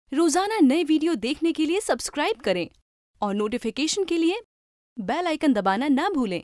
रोजाना नए वीडियो देखने के लिए सब्सक्राइब करें और नोटिफिकेशन के लिए बेल आइकन दबाना ना भूलें।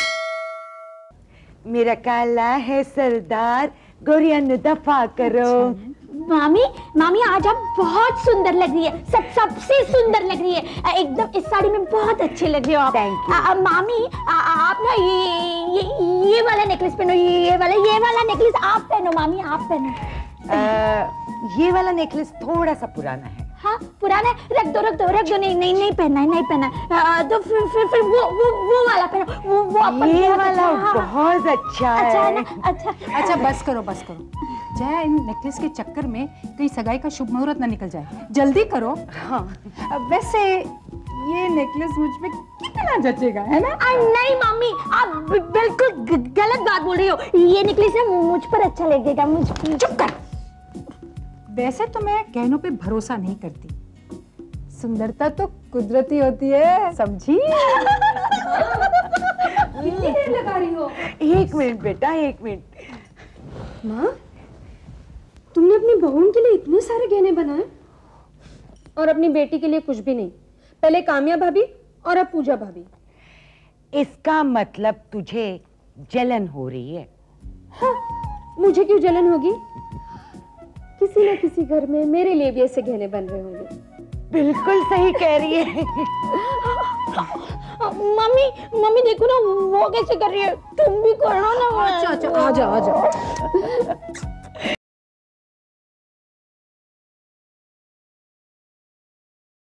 मेरा काला है सरदार, गोरिया ने दफा करो। मामी मामी आज आप बहुत सुंदर लग रही है, सबसे सुंदर लग रही है एकदम। इस साड़ी में बहुत अच्छे लग रही हो आप। Thank you. मामी आप ना ये वाला नेकलेस पहनो, ये वाला नेकलेस आप पहनो मामी, आप पहनो। ये वाला नेकलेस थोड़ा सा पुराना है। हाँ पुराना है, रख दो। नहीं पहनना है। तो फिर वो वाला पहनो, वो ये वाला बहुत अच्छा है ना। अच्छा बस करो जया, इन नेकलेस के चक्कर में कहीं सगाई का शुभ मुहूर्त ना निकल जाए, जल्दी करो। हाँ वैसे ये नेकलेस मुझ पे कितना जचेगा, है ना? नहीं मम्मी, आप बिल्कुल गलत बात बोल रही हो। ये नेकलेस है मुझ पर अच्छा लगेगा। चुप कर। वैसे तो मैं गहनों पे भरोसा नहीं करती, सुंदरता तो कुदरती होती है, समझी? कितनी देर लगा रही हो? 1 मिनट बेटा, 1 मिनट। माँ, तुमने अपनी बहू के लिए इतने सारे गहने बनाए और अपनी बेटी के लिए कुछ भी नहीं। पहले काम्या भाभी और अब पूजा भाभी। इसका मतलब तुझे जलन हो रही है? हाँ, मुझे क्यों जलन होगी? किसी न किसी घर में मेरे लिए भी ऐसे गहने बन रहे होंगे। बिल्कुल सही कह रही है। मम्मी देखो ना वो कैसे कर रही है, तुम भी करो ना। अच्छा आ जाओ।